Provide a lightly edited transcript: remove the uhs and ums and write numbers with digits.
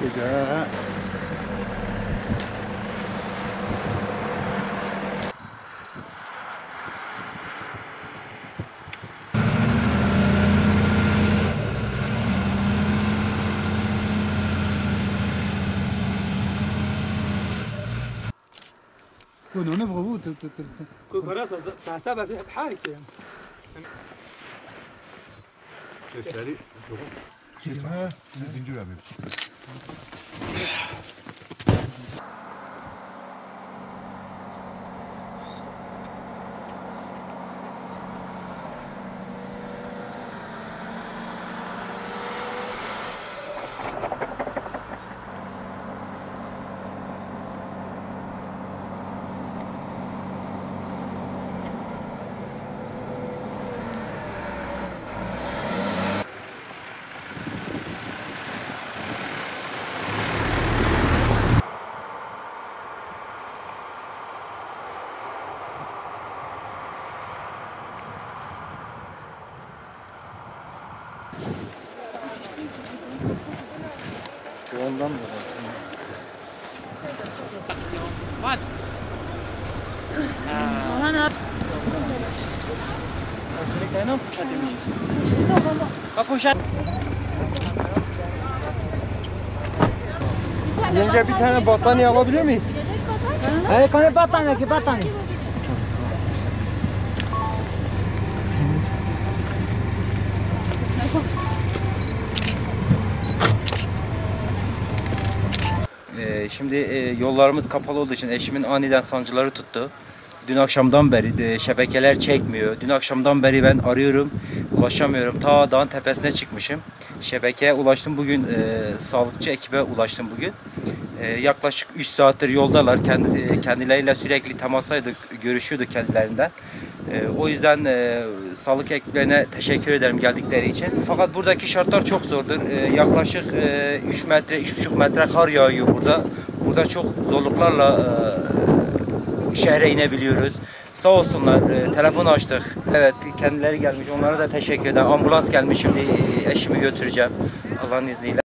gece. كونوا نبغوا خلاص حسابها في بحالك يعني. Sesleri çok. Zincir abi. Ondan mı? Hadi. Ana. Çelikten poşet demiş. Poşet. Yenge bir tane battaniye alabilir miyiz? Evet, kone battaniye ki battaniye. Şimdi yollarımız kapalı olduğu için eşimin aniden sancıları tuttu. Dün akşamdan beri şebekeler çekmiyor. Dün akşamdan beri ben arıyorum, ulaşamıyorum. Ta dağın tepesine çıkmışım. Şebekeye ulaştım bugün, sağlıkçı ekibe ulaştım bugün. Yaklaşık 3 saattir yoldalar. Kendileriyle sürekli temastaydık, görüşüyorduk kendilerinden. O yüzden sağlık ekiplerine teşekkür ederim geldikleri için. Fakat buradaki şartlar çok zordur. Yaklaşık 3 metre, 3,5 metre kar yağıyor burada. Burada çok zorluklarla şehre inebiliyoruz. Sağ olsunlar, telefon açtık. Evet, kendileri gelmiş. Onlara da teşekkür ederim. Ambulans gelmiş, şimdi eşimi götüreceğim Allah'ın izniyle.